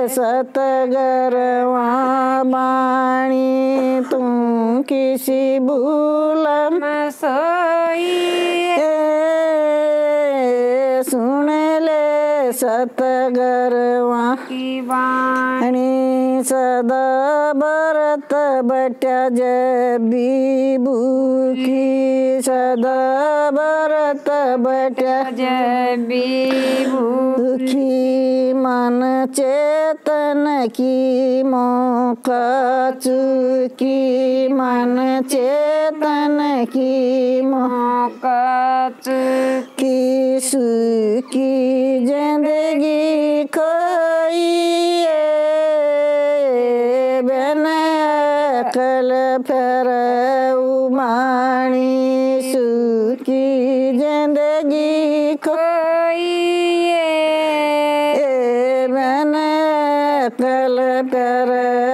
सतगरवा बाणी तू किसी भूल सोई सुन ले सतगरवा की वाणी सदा भरत बट्या जबी भूखी सदा भरत बट्या जबी भूखी मन चेतन की मौका चुकी मन चेतन की मौका चुकी सुखी जिंदगी खोई कल फिर उमाणी सुखी जिंदगी कोई मैंने कल फिर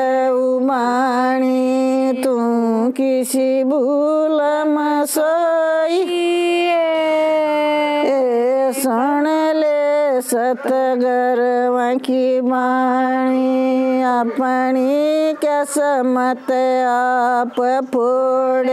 उमाणी तू किसी भूल में सोई सुन ले सतगरवा की वाणी अपनी किस्मत आप फोड़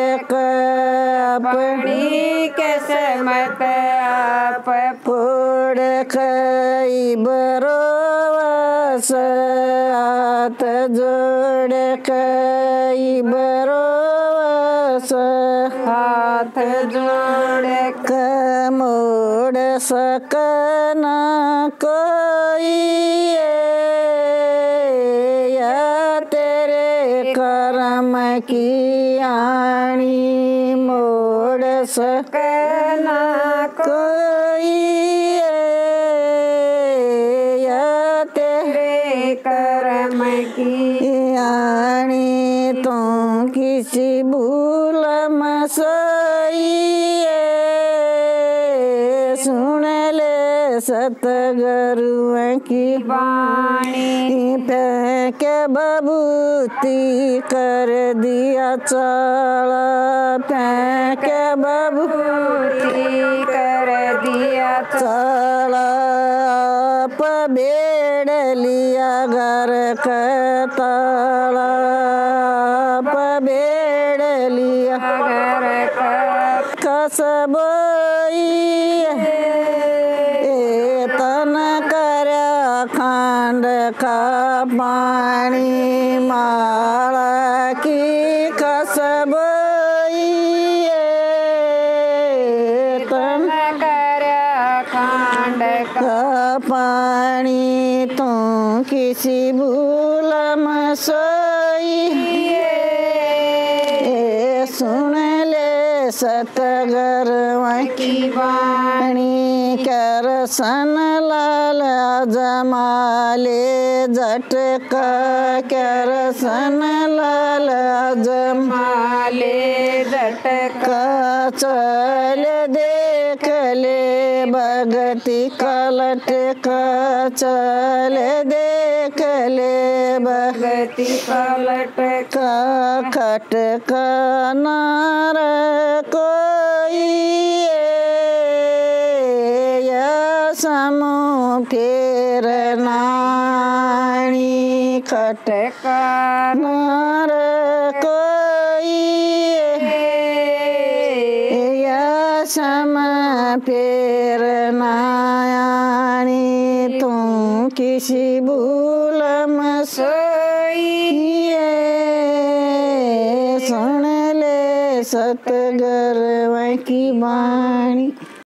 अपनी किस्मत आप फोड़ कई बरोस हाथ जोड़ कई बरोस हाथ जोड़ मोड़ सकना कोई या तेरे कर्म की आनी मोड़ सकना कोई या तेरे कर्म की आनी तू किसी भूल में सोई सुन ले सतगरुआ की वाणी फेंक बबूती कर दिया चाला फेंक बबूती कर दिया चाला आप बेड़ लिया घर का ताला आप बेड़ लिया घर का कसबोई तन कर खंड का पानी माला की कसबोई तन कर खंड का पानी तू किसी भूल में सोई सुन ले सतगरवा की वाणी कर सन लाल जमाले झटका कर सन लाल माले झटका चल देख ले भगती कलट का चल देख ले गति पलट का खटका नार कोई या समूह फेर नानी खटका नार कोई या सम फेर नानी तू किसी भूल में सोई सुन ले सतगरवा की वाणी।